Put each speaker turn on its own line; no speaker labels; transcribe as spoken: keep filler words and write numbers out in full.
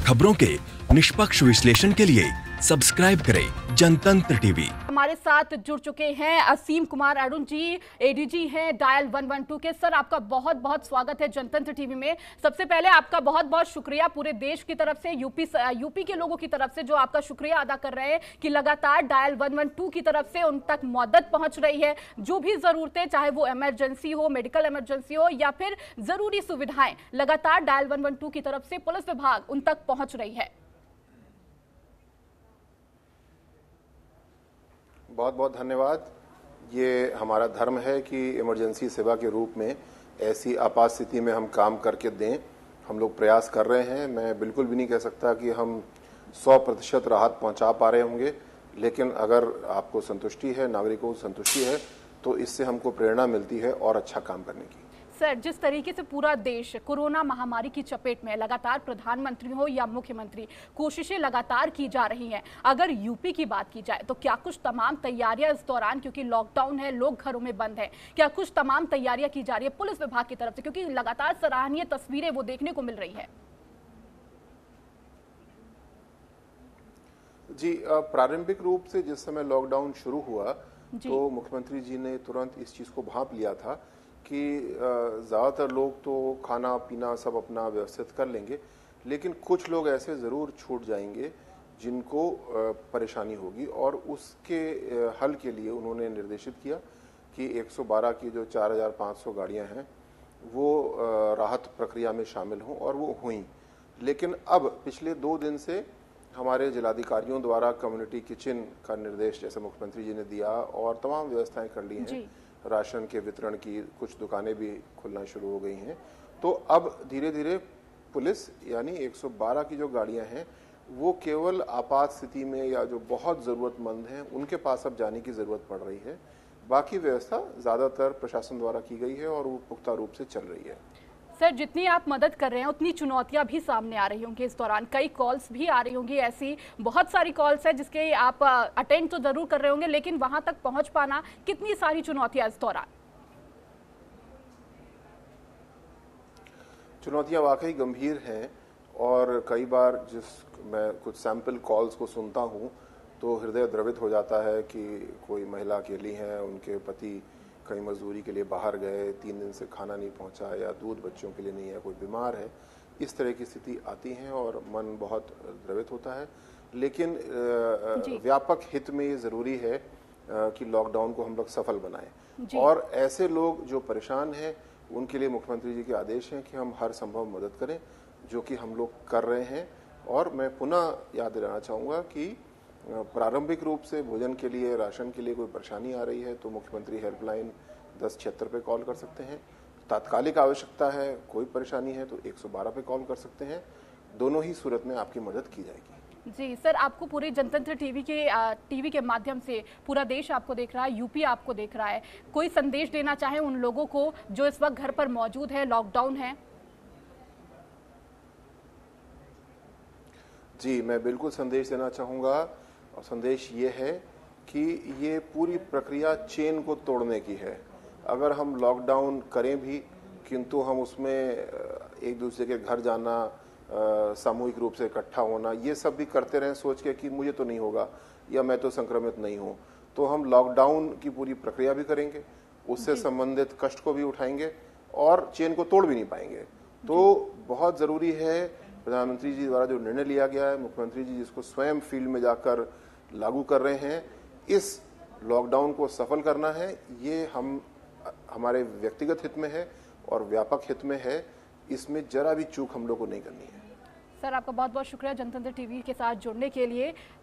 खबरों के निष्पक्ष विश्लेषण के लिए सब्सक्राइब करें जनतंत्र टीवी।
हमारे साथ जुड़ चुके हैं असीम कुमार अरुण जी, एडीजी हैं डायल एक सौ बारह के। सर, आपका बहुत बहुत स्वागत है जनतंत्र टीवी में। सबसे पहले आपका बहुत बहुत शुक्रिया पूरे देश की तरफ से, यूपी यूपी के लोगों की तरफ से जो आपका शुक्रिया अदा कर रहे हैं कि लगातार डायल एक सौ बारह की तरफ से उन तक मदद पहुंच रही है। जो भी जरूरतें, चाहे वो इमरजेंसी हो, मेडिकल इमरजेंसी हो या फिर जरूरी सुविधाएं, लगातार डायल एक सौ बारह की तरफ से पुलिस विभाग उन तक पहुंच रही है।
बहुत बहुत धन्यवाद। ये हमारा धर्म है कि इमरजेंसी सेवा के रूप में ऐसी आपात स्थिति में हम काम करके दें। हम लोग प्रयास कर रहे हैं। मैं बिल्कुल भी नहीं कह सकता कि हम सौ प्रतिशत राहत पहुंचा पा रहे होंगे, लेकिन अगर आपको संतुष्टि है, नागरिकों को संतुष्टि है, तो इससे हमको प्रेरणा मिलती है और अच्छा काम करने की।
सर, जिस तरीके से पूरा देश कोरोना महामारी की चपेट में, लगातार प्रधानमंत्री हो या मुख्यमंत्री, कोशिशें लगातार की जा रही हैं। अगर यूपी की बात की जाए तो क्या कुछ तमाम तैयारियां इस दौरान, क्योंकि लॉकडाउन है, लोग घरों में बंद हैं, क्या कुछ तमाम तैयारियां की जा रही है पुलिस विभाग की तरफ से, क्योंकि लगातार सराहनीय तस्वीरें वो देखने को मिल रही है?
जी, प्रारंभिक रूप से जिस समय लॉकडाउन शुरू हुआ तो मुख्यमंत्री जी ने तुरंत इस चीज को भांप लिया था कि ज़्यादातर लोग तो खाना पीना सब अपना व्यवस्थित कर लेंगे, लेकिन कुछ लोग ऐसे ज़रूर छूट जाएंगे जिनको परेशानी होगी, और उसके हल के लिए उन्होंने निर्देशित किया कि एक सौ बारह की जो चार हज़ार पाँच सौ गाड़ियाँ हैं वो राहत प्रक्रिया में शामिल हों, और वो हुई। लेकिन अब पिछले दो दिन से हमारे जिलाधिकारियों द्वारा कम्युनिटी किचन का निर्देश जैसे मुख्यमंत्री जी ने दिया और तमाम व्यवस्थाएं कर ली हैं। राशन के वितरण की कुछ दुकानें भी खुलना शुरू हो गई हैं। तो अब धीरे धीरे पुलिस यानी एक सौ बारह की जो गाड़ियां हैं वो केवल आपात स्थिति में या जो बहुत ज़रूरतमंद हैं उनके पास अब जाने की ज़रूरत पड़ रही है। बाकी व्यवस्था ज़्यादातर प्रशासन द्वारा की गई है और वो पुख्ता रूप से चल रही है।
सर, जितनी आप मदद कर रहे हैं उतनी चुनौतियां भी सामने आ रही होंगी इस दौरान। कई कॉल्स भी आ रही होंगी, ऐसी बहुत सारी कॉल्स है जिसके आप अटेंड तो जरूर कर रहे होंगे, लेकिन वहां तक पहुंच पाना, कितनी सारी चुनौतियां इस दौरान?
चुनौतियां वाकई गंभीर हैं, और कई बार जिस मैं कुछ सैंपल कॉल्स को सुनता हूं तो हृदय द्रवित हो जाता है कि कोई महिला अकेली है, उनके पति कहीं मजदूरी के लिए बाहर गए, तीन दिन से खाना नहीं पहुंचा, या दूध बच्चों के लिए नहीं है, कोई बीमार है। इस तरह की स्थिति आती है और मन बहुत द्रवित होता है। लेकिन व्यापक हित में ये ज़रूरी है कि लॉकडाउन को हम लोग सफल बनाएं, और ऐसे लोग जो परेशान हैं उनके लिए मुख्यमंत्री जी के आदेश हैं कि हम हर संभव मदद करें, जो कि हम लोग कर रहे हैं। और मैं पुनः याद दिलाना चाहूँगा कि प्रारंभिक रूप से भोजन के लिए, राशन के लिए कोई परेशानी आ रही है तो मुख्यमंत्री हेल्पलाइन दस छिहत्तर पे कॉल कर सकते हैं। तात्कालिक आवश्यकता है, कोई परेशानी है तो एक सौ बारह पे कॉल कर सकते हैं। दोनों ही सूरत में आपकी मदद की जाएगी।
जी सर, आपको पूरे जनतंत्र टीवी के टीवी के माध्यम से पूरा देश आपको देख रहा है, यूपी आपको देख रहा है, कोई संदेश देना चाहे उन लोगों को जो इस वक्त घर पर मौजूद है, लॉकडाउन है?
जी, मैं बिल्कुल संदेश देना चाहूँगा, और संदेश ये है कि ये पूरी प्रक्रिया चेन को तोड़ने की है। अगर हम लॉकडाउन करें भी, किंतु हम उसमें एक दूसरे के घर जाना, सामूहिक रूप से इकट्ठा होना, ये सब भी करते रहें सोच के कि मुझे तो नहीं होगा या मैं तो संक्रमित नहीं हूँ, तो हम लॉकडाउन की पूरी प्रक्रिया भी करेंगे, उससे संबंधित कष्ट को भी उठाएंगे और चेन को तोड़ भी नहीं पाएंगे। तो बहुत ज़रूरी है, प्रधानमंत्री जी द्वारा जो निर्णय लिया गया है, मुख्यमंत्री जी जिसको स्वयं फील्ड में जाकर लागू कर रहे हैं, इस लॉकडाउन को सफल करना है। ये हम हमारे व्यक्तिगत हित में है और व्यापक हित में है। इसमें जरा भी चूक हम लोग को नहीं करनी है।
सर, आपका बहुत बहुत शुक्रिया जनतंत्र टीवी के साथ जुड़ने के लिए।